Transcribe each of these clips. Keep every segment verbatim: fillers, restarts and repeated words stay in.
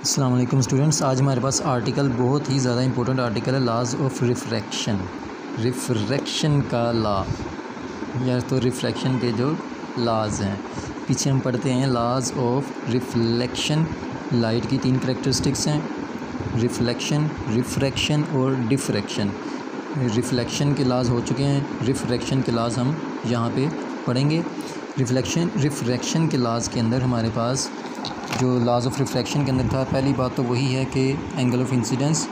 अस्सलाम वालेकुम स्टूडेंट्स, आज हमारे पास आर्टिकल बहुत ही ज़्यादा इंपॉर्टेंट आर्टिकल है, लॉज ऑफ रिफ्रैक्शन। रिफ्रैक्शन का लॉ या तो रिफ्लेक्शन के जो लॉज हैं, पीछे हम पढ़ते हैं लॉज ऑफ रिफ्लेक्शन। लाइट की तीन करेक्टरिस्टिक्स हैं, रिफ्लेक्शन, रिफ्रैक्शन और डिफ्रैक्शन। रिफ्लेक्शन के लॉज हो चुके हैं, रिफ्रैक्शन के लॉज हम यहाँ पे पढ़ेंगे। रिफ्लेक्शन रिफ्रैक्शन के लॉज के अंदर हमारे पास जो लॉज ऑफ रिफ्रैक्शन के अंदर था, पहली बात तो वही है कि एंगल ऑफ इंसिडेंस,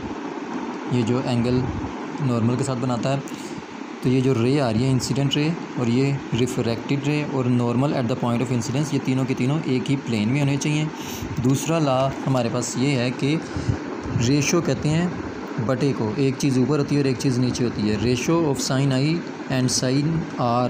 ये जो एंगल नॉर्मल के साथ बनाता है, तो ये जो रे आ रही है इंसिडेंट रे और ये रिफ्रैक्टेड रे और normal at the point of incidence, ये तीनों के तीनों एक ही प्लेन में होने चाहिए। दूसरा लॉ हमारे पास ये है कि रेशो कहते हैं बटे को, एक चीज़ ऊपर होती है और एक चीज़ नीचे होती है। Ratio of sine I and sine R,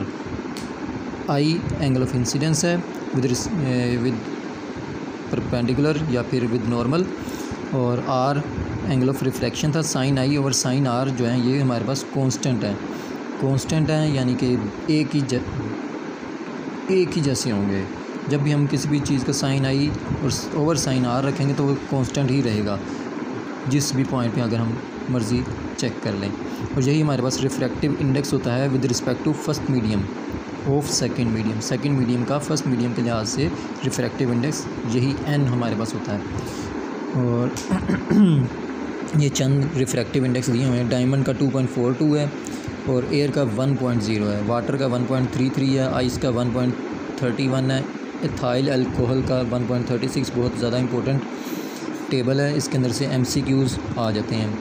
I angle of incidence है विद विद परपेंडिकुलर या फिर विद नॉर्मल, और आर एंगल ऑफ रिफ्लेक्शन था। साइन आई और साइन आर जो है ये हमारे पास कांस्टेंट है, कांस्टेंट है यानी कि एक ही ज, एक ही जैसे होंगे। जब भी हम किसी भी चीज़ का साइन आई और ओवर साइन आर रखेंगे तो वो कांस्टेंट ही रहेगा, जिस भी पॉइंट पे अगर हम मर्ज़ी चेक कर लें। और यही हमारे पास रिफ्रैक्टिव इंडेक्स होता है with respect to first medium of second medium. Second medium का फर्स्ट मीडियम के लिहाज से रिफ्रैक्टिव इंडेक्स यही एन हमारे पास होता है। और ये चंद रिफ्रैक्टिव इंडेक्स दिए हुए हैं। डायमंड का टू पॉइंट फोर टू है और एयर का वन पॉइंट ज़ीरो है, वाटर का वन पॉइंट थ्री थ्री है, आइस का वन पॉइंट थर्टी वन है, इथाइल अल्कोहल का वन पॉइंट थर्टी सिक्स। बहुत ज़्यादा इंपॉर्टेंट टेबल है, इसके अंदर से एमसीक्यूज़ आ जाते हैं।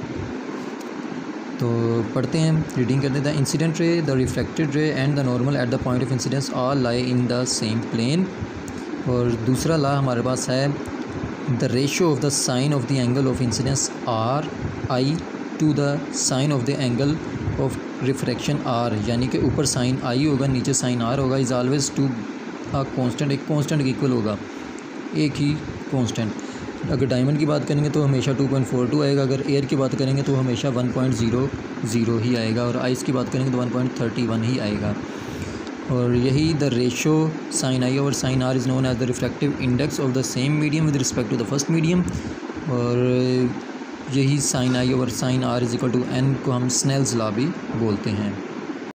तो पढ़ते हैं, रीडिंग करते हैं। Incident ray, the reflected ray and the normal at the point of incidence all lie in the same plane. और दूसरा लॉ हमारे पास है the ratio of the sine of the angle of incidence R I to the sine of the angle of refraction R, यानी कि ऊपर sine I होगा नीचे साइन आर होगा, is always to a constant, एक कांस्टेंट के equal होगा, एक ही कांस्टेंट। अगर डायमंड की बात करेंगे तो हमेशा टू पॉइंट फोर टू आएगा, अगर एयर की बात करेंगे तो हमेशा वन पॉइंट ज़ीरो ज़ीरो ही आएगा, और आइस की बात करेंगे तो वन पॉइंट थर्टी वन ही आएगा। और यही द रेशो साइन आई और sine R is known as the refractive index of the same medium with respect to the first medium. और यही साइन आई और sine R is equal to N को हम स्नेल्स लॉ भी बोलते हैं।